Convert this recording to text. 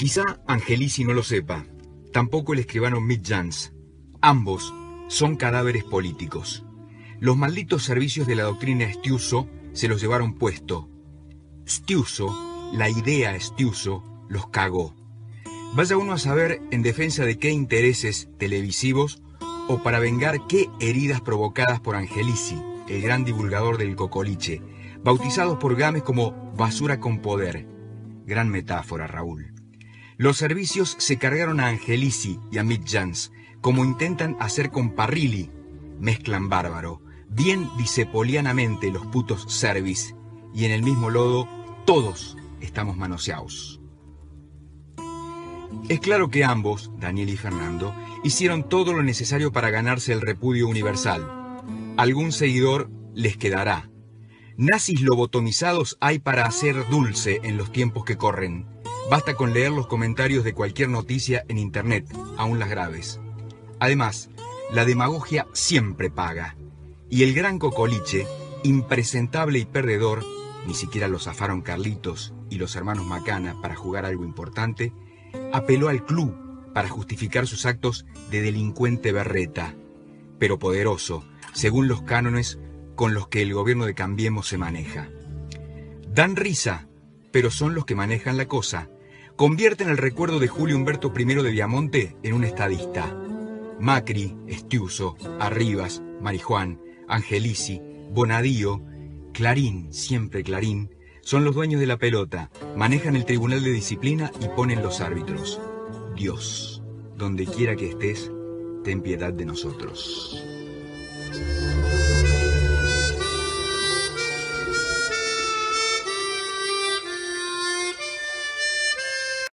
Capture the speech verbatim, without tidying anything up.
Quizá Angelici no lo sepa, tampoco el escribano Mick Jans. Ambos son cadáveres políticos. Los malditos servicios de la doctrina Stiuso se los llevaron puesto. Stiuso, la idea Stiuso, los cagó. Vaya uno a saber en defensa de qué intereses televisivos o para vengar qué heridas provocadas por Angelici, el gran divulgador del cocoliche, bautizados por Gámez como basura con poder. Gran metáfora, Raúl. Los servicios se cargaron a Angelici y a Mick Jans, como intentan hacer con Parrilli. Mezclan bárbaro, bien dicepolianamente los putos servis, y en el mismo lodo todos estamos manoseados. Es claro que ambos, Daniel y Fernando, hicieron todo lo necesario para ganarse el repudio universal. Algún seguidor les quedará. Nazis lobotomizados hay para hacer dulce en los tiempos que corren. Basta con leer los comentarios de cualquier noticia en internet, aún las graves. Además, la demagogia siempre paga. Y el gran cocoliche, impresentable y perdedor, ni siquiera lo zafaron Carlitos y los hermanos Macana para jugar algo importante, apeló al club para justificar sus actos de delincuente berreta, pero poderoso, según los cánones con los que el gobierno de Cambiemos se maneja. Dan risa, pero son los que manejan la cosa. Convierten el recuerdo de Julio Humberto primero de Viamonte en un estadista. Macri, Stiuso, Arribas, Marijuán, Angelici, Bonadío, Clarín, siempre Clarín, son los dueños de la pelota, manejan el tribunal de disciplina y ponen los árbitros. Dios, donde quiera que estés, ten piedad de nosotros.